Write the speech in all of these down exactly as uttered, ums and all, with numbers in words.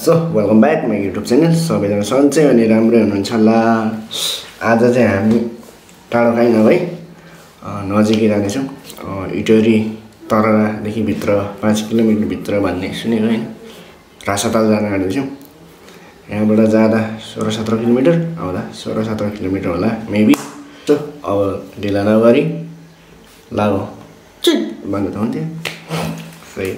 So welcome back my YouTube channel. सबैजना सन्चै अनि राम्रै हुनुहुन्छ होला। आज चाहिँ हामी टाढो काहीँ नभई नजिकै जानेछौँ। इटरी तररादेखि भित्र पाँच किलोमिटर भित्र भन्ने सुनेको होइन, रासाताल जान आँट्दैछौँ। यहाँबाट जाँदा सोह्र सत्र किलोमिटर, आउँदा सोह्र सत्र किलोमिटर होला मेबी। सो अब ढिला नगरी लागो चिट भन्नु त हुन्थ्यो। सही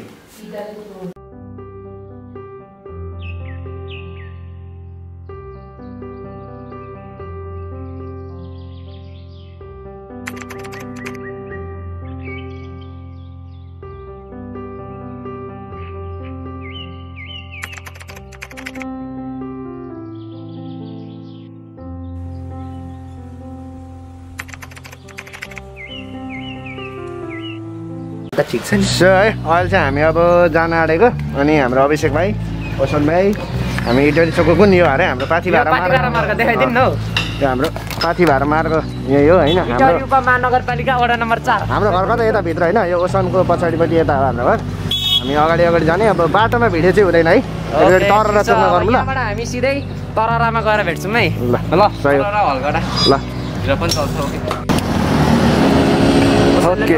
ठिक छ नि। सो है अहिले चाहिँ हामी अब जान आँटेको। अनि हाम्रो अभिषेक भाइ, ओसन भाइ, हामी इटरी चोकको कुन यो अरे हाम्रो पाथी भाडा मार्ग देखाइदिनु न हौ। त्यो हाम्रो पाथी भाडा मार्ग यही हो होइन। हाम्रो महानगरपालिका वडा नम्बर चार। हाम्रो घर कता यता भित्र होइन, यो ओसनको पछाडिपट्टि यता हो हाम्रो घर। हामी अगाडि अगाडि जाने। अब बाटोमा भिडियो चाहिँ हुँदैन है, तररा चोकमा गरौँ ल। हामी सिधै तररामा गएर भेट्छौँ है। ल ल सही हो। ल र पनि चल्छ। ओके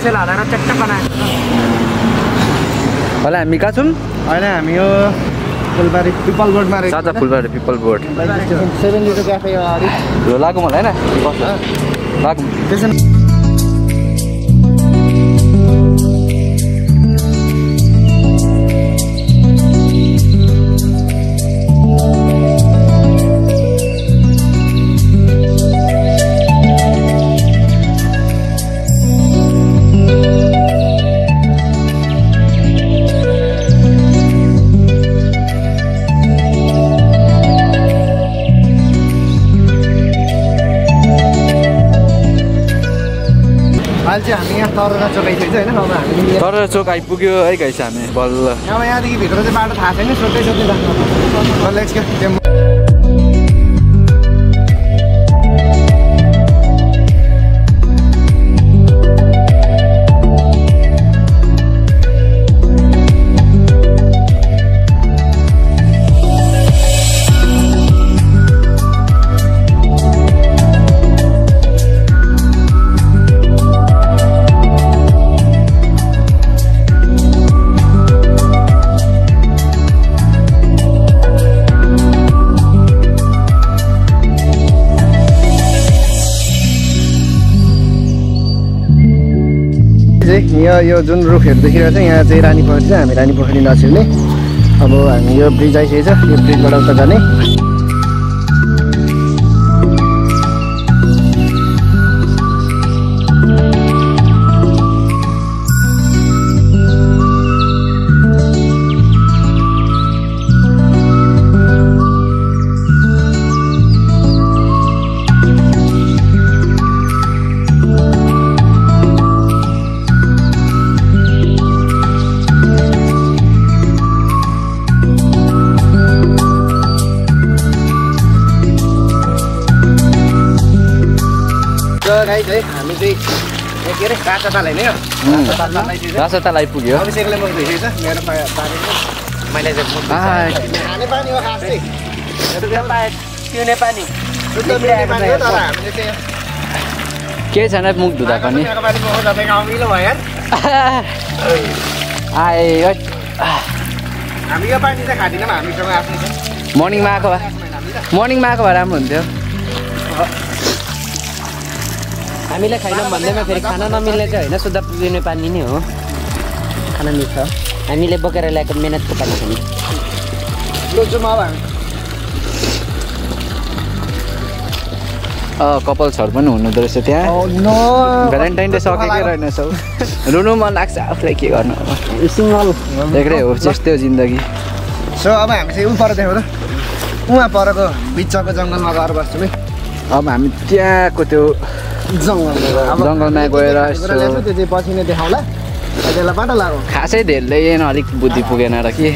होला हामी कहाँ छौँ अहिले? हामी यो फुलबारी पिपल बोर्डमा रहेछ। साझा फुलबारी पिपल बोर्ड सेभेन लिटर क्याफे अगाडि लो लागौँ होला होइन, लागौँ त्यसो। अहिले चाहिँ हामी यहाँ तररा चोक आइसकेको होइन। अब हामी तररा चोक आइपुग्यो है गाइस। हामी बल्ल अब यहाँदेखि भित्र चाहिँ बाटो थाहा छैन, सोध्दै सोध्दै जानु। Let's go. यहाँ यो जुन रुखहरू देखिरहेको छ, यहाँ चाहिँ रानी पोखरी छ। हामी रानी पोखरी नछिर्ने। अब हामी यो ब्रिज आइसकेको छ, यो ब्रिजबाट उता जाने। है हामी चाहिँ के अरे रासाताल होइन, यो रासाताल आइपुग्यो। अभिषेकले म भेटेको छ मेरो पानी। मैले चाहिँ खाने पानी हो खास चाहिँ, पिउने पानी पिउने पानी हो। तर हामीले चाहिँ केही छैन मुख धुँदा पनि। अमिलो भयो यार। आए हामी यो पानी चाहिँ खाँदैनौँ, हामीसँग आफ्नो छ। मर्निङमा आएको भए मर्निङमा आएको भए राम्रो हुन्थ्यो। हामीले खाइनौँ भन्दैमा फेरि खाना नमिल्ने चाहिँ होइन, शुद्ध पिउने पानी नै हो। खाना मिल्छ, हामीले बोकेर ल्याएको मेहनतको पानी खाने। अँ कपाल्सहरू पनि हुनुहुँदो रहेछ त्यहाँ। भ्यालेन्टाइन डे सकेकै रहेनछौ। रुनु मन लाग्छ आफूलाई, के गर्नु अब। एक्लै हो त्यस्तै हो जिन्दगी। सो अब हामी चाहिँ उ पर देखाउँ त, उहाँ परको बिचको जङ्गलमा गएर बस्छौँ है। अब हामी त्यहाँको त्यो जङ्गलमा जङ्गलमा गएर त्यो चाहिँ पछि नै देखाउँला। त्यसलाई बाटो लाग्यो खासै धेरै अलिक बुद्धि पुगेन र के।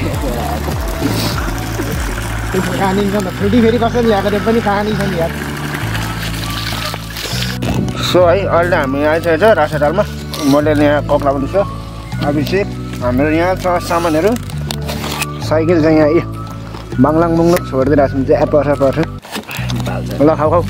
कहानी छ त फेरि फेरि कसरी ल्याएको त्यो पनि कहानी छ नि यार। सो है अहिले हामी आइसकेको छ रासातालमा। मैले यहाँ कोक लगाउँदैछु। अभिषेक हाम्रो यहाँ छ सामानहरू। साइकल चाहिँ यहाँ बाङलाङ मुङलाङ छोडिदिइरहेको छ चाहिँ पर्छ पर्छ ल खाऊ खाऊ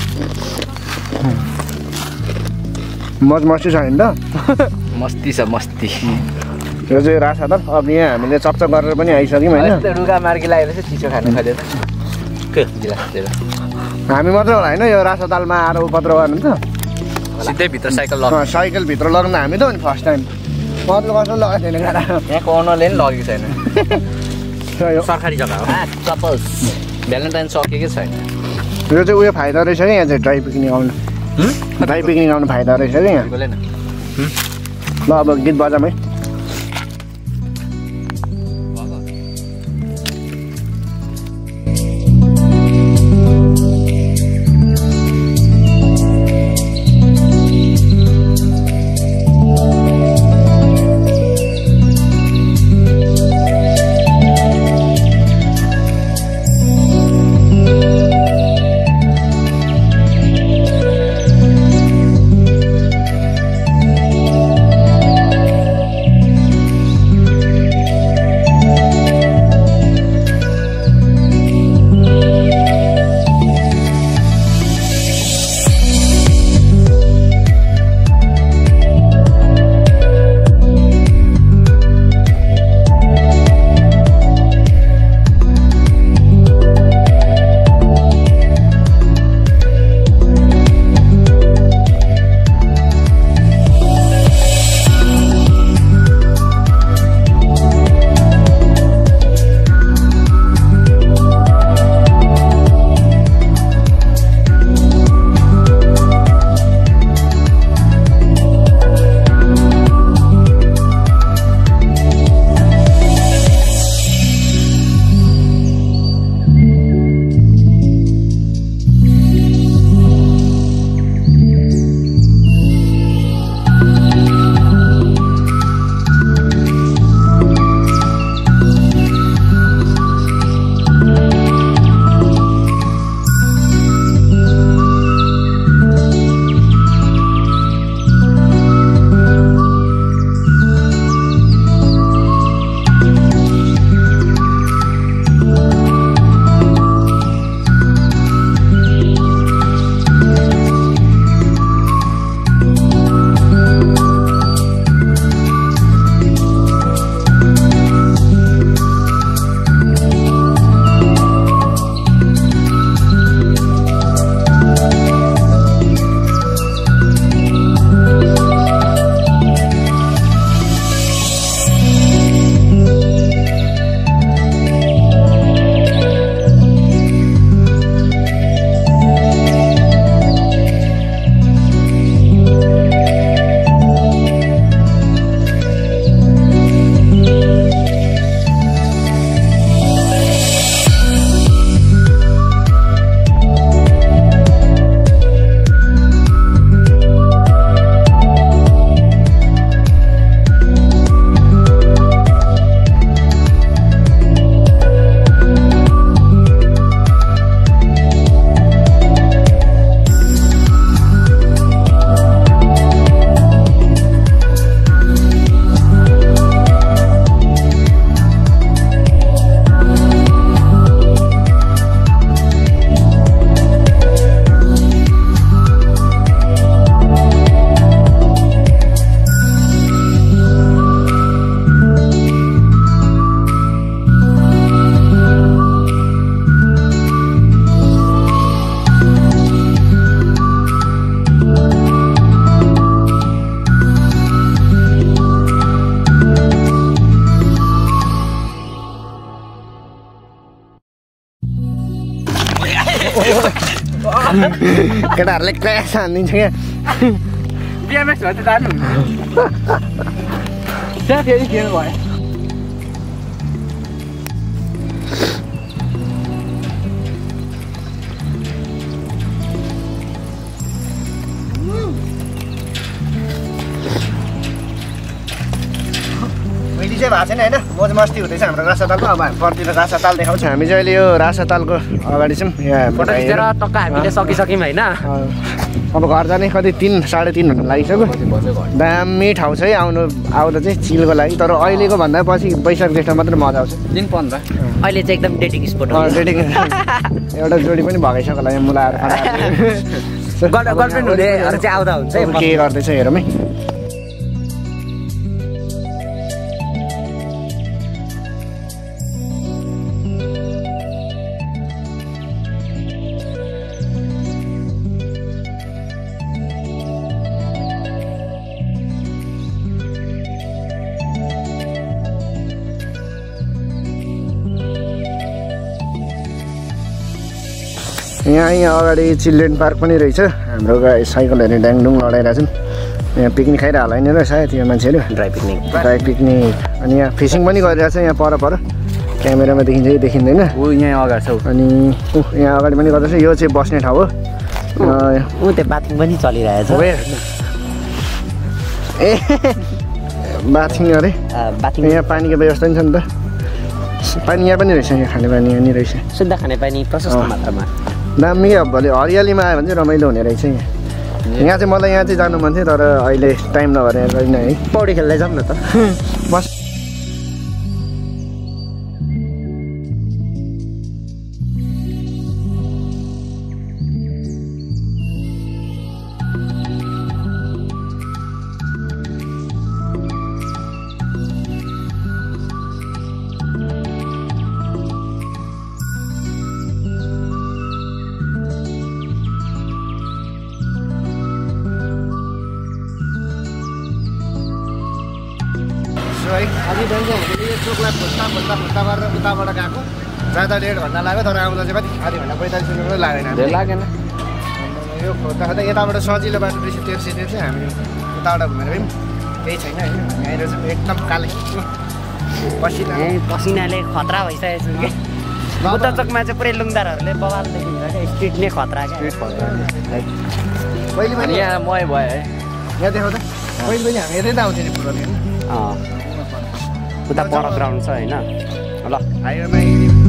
मज मस्ती छ नि त मस्ती छ मस्ती यो चाहिँ रासा दाल अब यहाँ हामीले चकचक गरेर पनि आइसक्यौँ होइन रुगा मार्गी लागेर चाहिँ चिसो खानु खोजेर के गिलासतिर हामी मात्र होला होइन यो रासा दालमा आएर उपद्रो गर्नु त सिधै भित्र साइकल लग साइकल भित्र लगाउनु हामी त हो नि फर्स्ट टाइम मतलब कसो लगाएको थिएन गाडा यहाँको ओनरले पनि लगेको छैन सरकारी जग्गा हो सपोज भ्यालेन्टाइन सकेकै छैन यो चाहिँ उयो फाइदा रहेछ कि यहाँ चाहिँ ड्राई पिकनिक आउनु ड्राई पिकनिक आउनु फाइदा रहेछ कि यहाँ ल अब गीत बजाऊँ है केटाहरूले क्र्यास हानिदिन्छ क्या बिएमएक्स भए त जानु त्यहाँ फेरि खेल्नु भयो चाहिँ भएको छैन होइन मोज मस्ती हुँदैछ हाम्रो रासा तालको अब हामी पर्तिर रासा ताल देखाउँछ हामी चाहिँ अहिले यो रासा तालको अगाडि छौँ यहाँ फोटो खिचेर टक्क हामीले सकिसक्यौँ होइन अब घर जाने कति तिन साढे तिन घन्टा लागिसक्यो दामी ठाउँ छ है आउनु आउँदा चाहिँ चिलको लागि तर अहिलेको भन्दा पछि वैशाख जेठमा मात्रै मजा आउँछ दिन पन्ध्र अहिले चाहिँ एकदम डेटिङ स्पोट हो डेटिङ एउटा जोडी पनि भगाइसक्यो होला यहाँ मुलाएर गर्लफ्रेन्ड हुनेहरू चाहिँ आउँदा हुन्छ के गर्दैछ हेरौँ है यहाँ यहाँ अगाडि चिल्ड्रेन पार्क पनि रहेछ हाम्रो गाई साइकलहरू ड्याङडुङ लडाइरहेछन् यहाँ पिकनिक खाइरह होला नि र सायद यहाँ मान्छेहरू ड्राई पिकनिक ड्राई पिकनिक अनि यहाँ फिसिङ पनि गरिरहेछ यहाँ पर पर क्यामेरामा देखिन्छ कि देखिँदैन ऊ यहाँ अगाडि छ अनि यहाँ अगाडि पनि गर्दैछ यो चाहिँ बस्ने ठाउँ हो ऊ त्यो बाथरुम पनि चलिरहेछ ए बाथिङ अरे बाथरुम यहाँ पानीको व्यवस्था नि छ नि त पानी यहाँ पनि रहेछ यहाँ खाने पानी यहाँ नि रहेछ शुद्ध खाने पानी प्रशस्त मात्रामा दामी अब भोलि हरियालीमा आयो भने चाहिँ रमाइलो हुने रहेछ यहाँ यहाँ चाहिँ मलाई यहाँ चाहिँ जानु मन थियो तर अहिले टाइम नभएर यहाँ गरिन है पौडी खेल्दै जाऊँ न त बस है आधी घन्टा हुँदैन यो चोकलाई खोज्दा खोज्दा खोज्दा गरेर उताबाट गएको जाँदा डेढ घन्टा लाग्यो तर आउँदा चाहिँ कति आधी घन्टा पैँतालिस मिनट पनि लागेन धेरै लागेन यो खोज्दा खोज्दा यताबाट सजिलो बाटो रहेछ तेर्से तेर्से हामी उताबाट घुमेर पनि केही छैन होइन हामी आएर चाहिँ एकदम काले पसिना पसिनाले खतरा भइसकेको छु कि बुद्ध चोकमा चाहिँ पुरै लुङदारहरूले बवाल देखिन्छ क्या स्ट्रिट नै खतरा क्या पहिले पनि यहाँ मै भयो है यहाँ देखाउँदा पहिले पनि हामी यतै त आउँथ्यो नि फुटबल हेर्नु उता पर ग्राउन्ड छ होइन ल हाइवेमा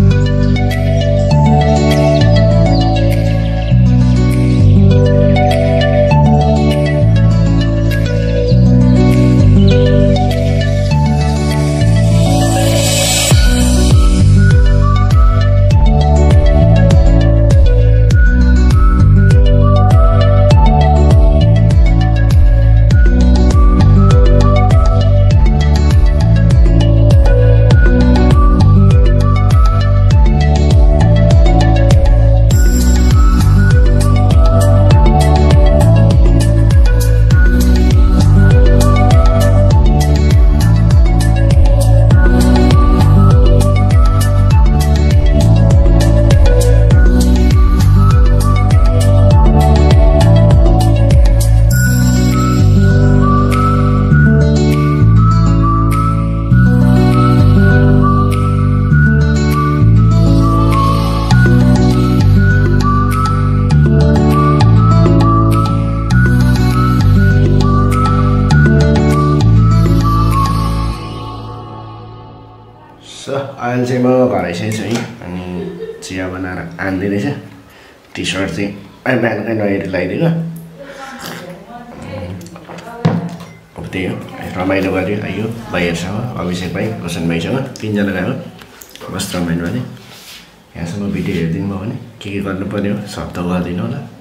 अहिले चाहिँ म घर आइसकेको छु है अनि चिया बनाएर आन्दै रहेछ टी सर्ट चाहिँ अहिले बिहानकै नहेरी लगाइदिएको अब त्यही हो रमाइलो गऱ्यो आइयो भाइहरूसँग अभिषेक भाइ रोशन भाइसँग तिनजना गएको मस्त रमाइलो भने यहाँसम्म भिडियो हेरिदिनु भयो भने के के गर्नु पर्यो शब्द गरिदिनु होला।